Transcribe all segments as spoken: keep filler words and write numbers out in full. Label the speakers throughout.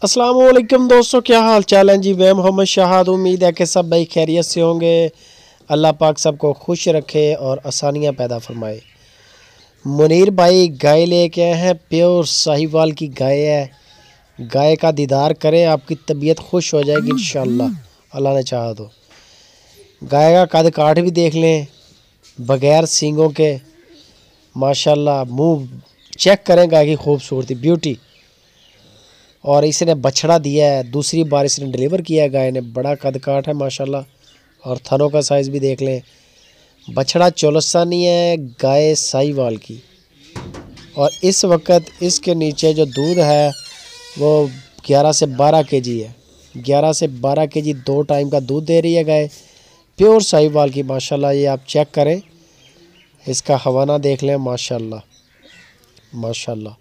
Speaker 1: अस्सलाम वालेकुम दोस्तों, क्या हाल चाल है जी। मैं मोहम्मद शाहाद। उम्मीद है कि सब भाई खैरियत से होंगे। अल्लाह पाक सबको खुश रखे और आसानियाँ पैदा फरमाए। मुनीर भाई गाय लेके आए हैं, प्योर साहिवाल की गाय है। गाय का दीदार करें, आपकी तबीयत खुश हो जाएगी इंशाअल्लाह, अल्लाह ने चाहा तो। गाय का कद काठ भी देख लें, बगैर सींगों के माशाल्लाह। मुंह चेक करें गाय की खूबसूरती, ब्यूटी। और इसने बछड़ा दिया है, दूसरी बार इसने डिलीवर किया है गाय ने। बड़ा कद काठ है माशाल्लाह, और थनों का साइज़ भी देख लें। बछड़ा चोलस्तानी है, गाय साहिवाल की। और इस वक्त इसके नीचे जो दूध है वो ग्यारह से बारह केजी है। ग्यारह से बारह केजी दो टाइम का दूध दे रही है गाय, प्योर साहिवाल की माशाल्लाह। ये आप चेक करें, इसका हवाना देख लें माशाल्लाह माशाल्लाह।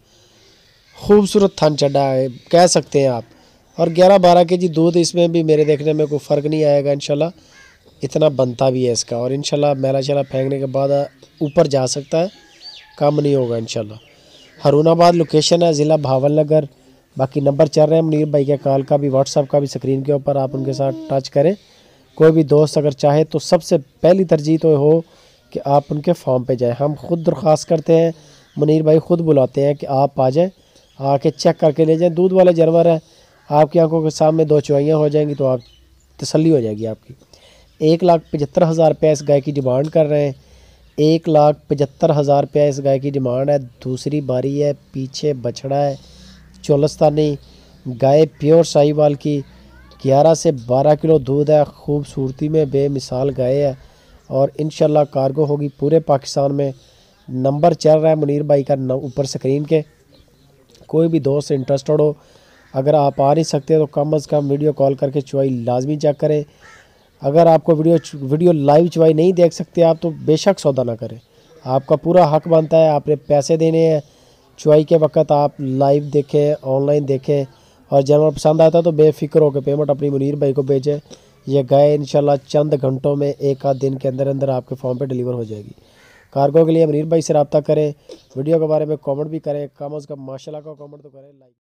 Speaker 1: खूबसूरत थन चढ़ा है कह सकते हैं आप। और ग्यारह बारह के जी दूध इसमें भी मेरे देखने में कोई फ़र्क नहीं आएगा इंशाल्लाह। इतना बनता भी है इसका, और इंशाल्लाह मैला शैला फेंकने के बाद ऊपर जा सकता है, कम नहीं होगा इंशाल्लाह। हरुणाबाद लोकेशन है, ज़िला भावल नगर। बाकी नंबर चल रहे हैं मुनीर भाई के, कॉल का भी व्हाट्सअप का भी स्क्रीन के ऊपर, आप उनके साथ टच करें। कोई भी दोस्त अगर चाहे तो सबसे पहली तरजीह तो हो कि आप उनके फॉर्म पे जाएँ। हम खुद दरख्वास्त करते हैं, मुनीर भाई खुद बुलाते हैं कि आप आ जाएँ, आके चेक करके ले जाएं। दूध वाले जानवर हैं, आपकी आंखों के सामने दो चुवाइयाँ हो जाएंगी तो आप तसल्ली हो जाएगी आपकी। एक लाख पचहत्तर हज़ार रुपया इस गाय की डिमांड कर रहे हैं। एक लाख पचहत्तर हज़ार रुपया इस गाय की डिमांड है। दूसरी बारी है, पीछे बछड़ा है चोलस्तानी गाय, प्योर साहिवाल की। ग्यारह से बारह किलो दूध है, खूबसूरती में बेमिसाल गाय है, और इंशाल्लाह कार्गो होगी पूरे पाकिस्तान में। नंबर चल रहा है मुनीर भाई का ऊपर स्क्रीन के। कोई भी दोस्त इंटरेस्टेड हो, अगर आप आ नहीं सकते तो कम अज़ कम वीडियो कॉल करके चुवाई लाजमी चेक करें। अगर आपको वीडियो वीडियो लाइव चुवाई नहीं देख सकते आप, तो बेशक सौदा ना करें। आपका पूरा हक बनता है, आपने पैसे देने हैं चुवाई के वक्त। आप लाइव देखें, ऑनलाइन देखें, और जानवर पसंद आता है तो बेफिक्र होकर पेमेंट अपनी मुनीर भाई को भेजें। यह गाय इंशाल्लाह चंद घंटों में, एक आध दिन के अंदर अंदर आपके फॉर्म पे डिलीवर हो जाएगी। कार्गो के लिए मुनीर भाई से रब्ता करें। वीडियो के बारे में कमेंट भी करें, कम अज़ कम माशाल्लाह का कमेंट तो करें, लाइक।